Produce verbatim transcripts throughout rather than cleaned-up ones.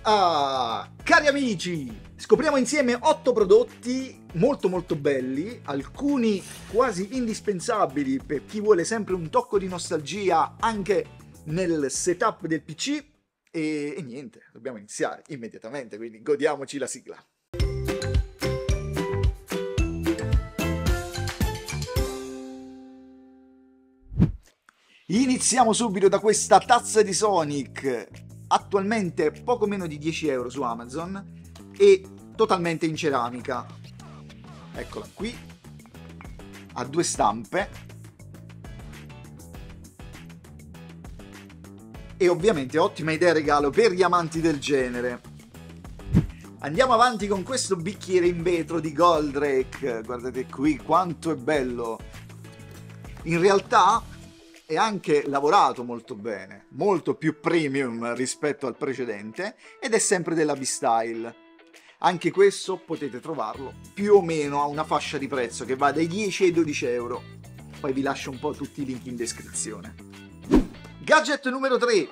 Ah, cari amici, scopriamo insieme otto prodotti molto molto belli, alcuni quasi indispensabili per chi vuole sempre un tocco di nostalgia anche nel setup del P C e, e niente, dobbiamo iniziare immediatamente, quindi godiamoci la sigla. Iniziamo subito da questa tazza di Sonic, attualmente poco meno di dieci euro su Amazon e totalmente in ceramica. Eccola qui, ha due stampe e ovviamente ottima idea regalo per gli amanti del genere. Andiamo avanti con questo bicchiere in vetro di Goldrake, guardate qui quanto è bello. In realtà è anche lavorato molto bene, molto più premium rispetto al precedente ed è sempre della B-Style. Anche questo potete trovarlo più o meno a una fascia di prezzo che va dai dieci ai dodici euro. Poi vi lascio un po' tutti i link in descrizione. Gadget numero tre.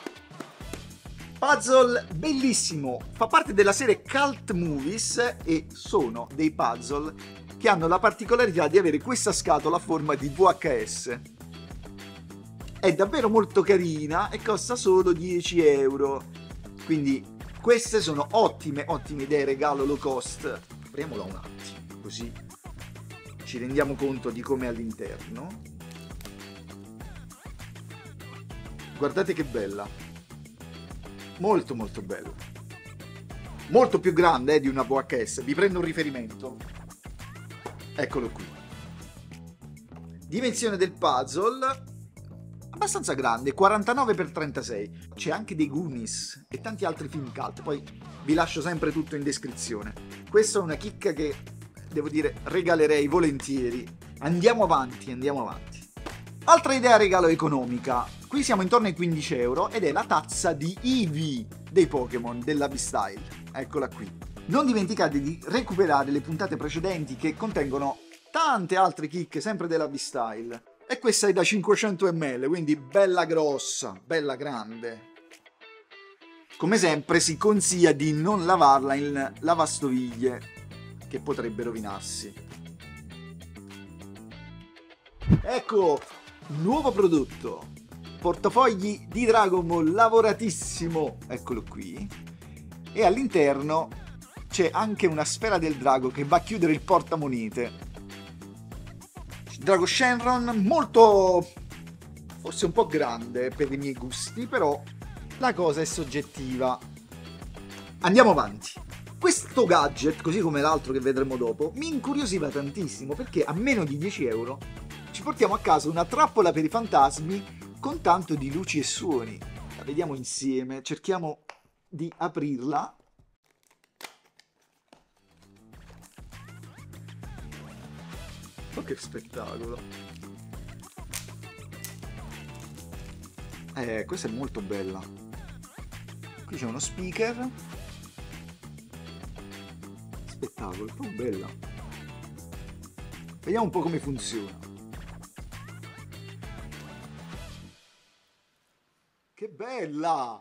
Puzzle bellissimo, fa parte della serie Cult Movies e sono dei puzzle che hanno la particolarità di avere questa scatola a forma di V H S. È davvero molto carina e costa solo dieci euro, quindi queste sono ottime ottime idee regalo low cost. Apriamola un attimo così ci rendiamo conto di come è all'interno. Guardate che bella, molto molto bella, molto più grande eh, di una V H S. Vi prendo un riferimento, eccolo qui. Dimensione del puzzle abbastanza grande, quarantanove per trentasei. C'è anche dei Goonies e tanti altri film cult, poi vi lascio sempre tutto in descrizione. Questa è una chicca che, devo dire, regalerei volentieri. Andiamo avanti, andiamo avanti. Altra idea regalo economica. Qui siamo intorno ai quindici euro ed è la tazza di Eevee dei Pokémon della B-Style. Eccola qui. Non dimenticate di recuperare le puntate precedenti che contengono tante altre chicche sempre della B-Style. E questa è da cinquecento millilitri, quindi bella grossa, bella grande. Come sempre si consiglia di non lavarla in lavastoviglie, che potrebbe rovinarsi. Ecco, nuovo prodotto. Portafogli di Dragon Ball lavoratissimo, eccolo qui. E all'interno c'è anche una sfera del drago che va a chiudere il portamonete. Drago Shenron, molto, forse un po' grande per i miei gusti, però la cosa è soggettiva. Andiamo avanti. Questo gadget, così come l'altro che vedremo dopo, mi incuriosiva tantissimo perché a meno di dieci euro ci portiamo a casa una trappola per i fantasmi con tanto di luci e suoni. La vediamo insieme, cerchiamo di aprirla. Oh, che spettacolo! Eh, questa è molto bella. Qui c'è uno speaker. Spettacolo, è proprio bella. Vediamo un po' come funziona. Che bella!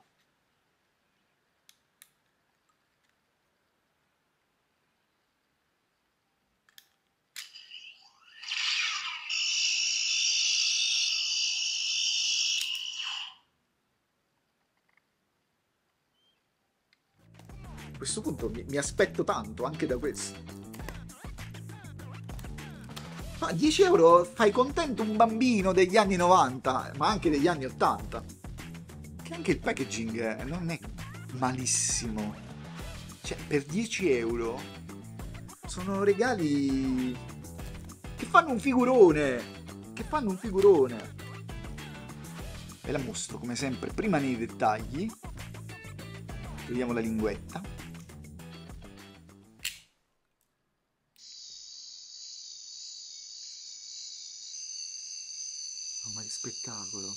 A questo punto mi, mi aspetto tanto anche da questo. Ma dieci euro fai contento un bambino degli anni novanta, ma anche degli anni ottanta. Che anche il packaging non è malissimo. Cioè, per dieci euro sono regali che fanno un figurone. Che fanno un figurone. Ve la mostro come sempre prima nei dettagli. Vediamo la linguetta. Oh, ma che spettacolo!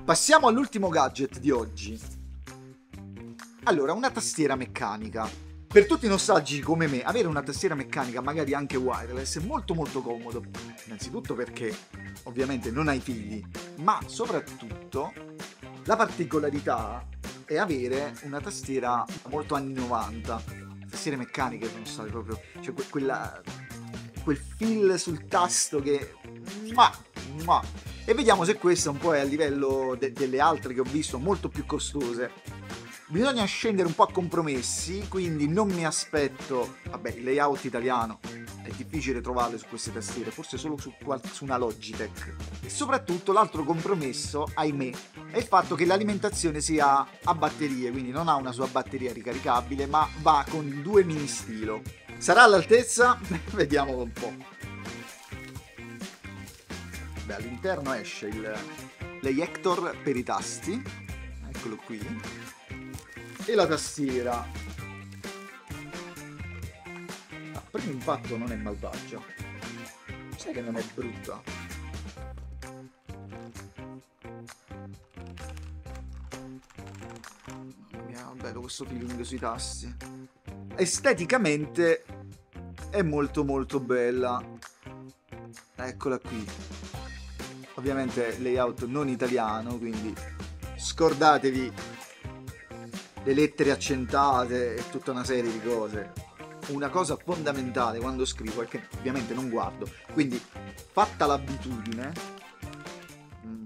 Passiamo all'ultimo gadget di oggi. Allora, una tastiera meccanica. Per tutti i nostalgici come me, avere una tastiera meccanica, magari anche wireless, è molto molto comodo. Innanzitutto perché ovviamente non hai figli, ma soprattutto la particolarità è avere una tastiera molto anni novanta. Le tastiere meccaniche sono state proprio... cioè que- quella, quel feel sul tasto che... Mua, mua. E vediamo se questa un po' è a livello de- delle altre che ho visto, molto più costose. Bisogna scendere un po' a compromessi, quindi non mi aspetto... Vabbè, il layout italiano è difficile trovarlo su queste tastiere, forse solo su, su una Logitech. E soprattutto l'altro compromesso, ahimè, è il fatto che l'alimentazione sia a batterie, quindi non ha una sua batteria ricaricabile, ma va con due mini stilo. Sarà all'altezza? Vediamo un po'. Beh, all'interno esce il l'ejector per i tasti, eccolo qui. E la tastiera a primo impatto non è malvagia, sai che non è brutta. Mamma mia, bello questo feeling sui tasti. Esteticamente è molto molto bella, eccola qui. Ovviamente layout non italiano, quindi scordatevi le lettere accentate e tutta una serie di cose. Una cosa fondamentale quando scrivo è che ovviamente non guardo, quindi fatta l'abitudine mm.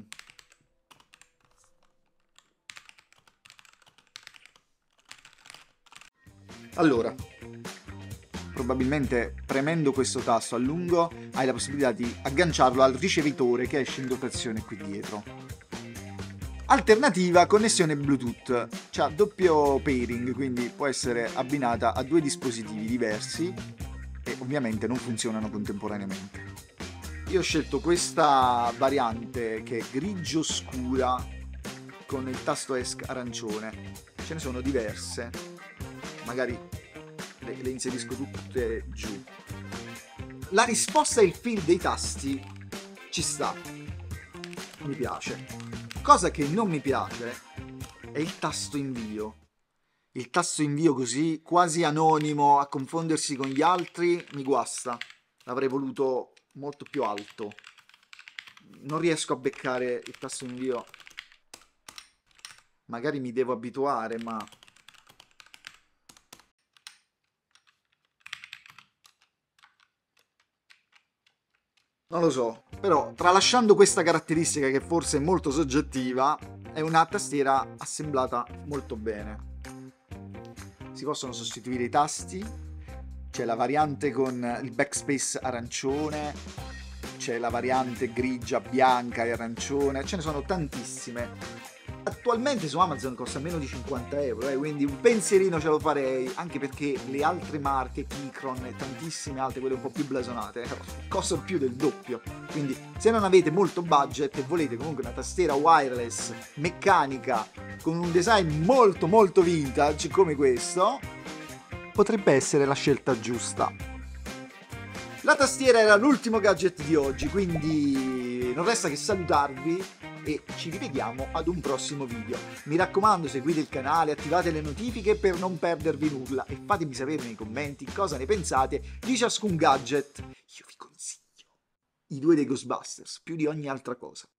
Allora, probabilmente premendo questo tasto a lungo hai la possibilità di agganciarlo al ricevitore che esce in dotazione qui dietro. Alternativa connessione Bluetooth, c'ha doppio pairing, quindi può essere abbinata a due dispositivi diversi e ovviamente non funzionano contemporaneamente. Io ho scelto questa variante che è grigio scura con il tasto E S C arancione, ce ne sono diverse, magari le, le inserisco tutte giù. La risposta e il feel dei tasti ci sta, mi piace. Cosa che non mi piace è il tasto invio. Il tasto invio così, quasi anonimo, a confondersi con gli altri, mi guasta. L'avrei voluto molto più alto. Non riesco a beccare il tasto invio. Magari mi devo abituare, ma... non lo so, però tralasciando questa caratteristica che forse è molto soggettiva, è una tastiera assemblata molto bene. Si possono sostituire i tasti, c'è la variante con il backspace arancione, c'è la variante grigia, bianca e arancione, ce ne sono tantissime. Attualmente su Amazon costa meno di cinquanta euro, eh, quindi un pensierino ce lo farei, anche perché le altre marche, Keychron e tantissime altre, quelle un po' più blasonate, eh, costano più del doppio. Quindi se non avete molto budget e volete comunque una tastiera wireless meccanica con un design molto molto vintage come questo, potrebbe essere la scelta giusta. La tastiera era l'ultimo gadget di oggi, quindi non resta che salutarvi e ci rivediamo ad un prossimo video. Mi raccomando, seguite il canale, attivate le notifiche per non perdervi nulla e fatemi sapere nei commenti cosa ne pensate di ciascun gadget. Io vi consiglio i due dei Ghostbusters più di ogni altra cosa.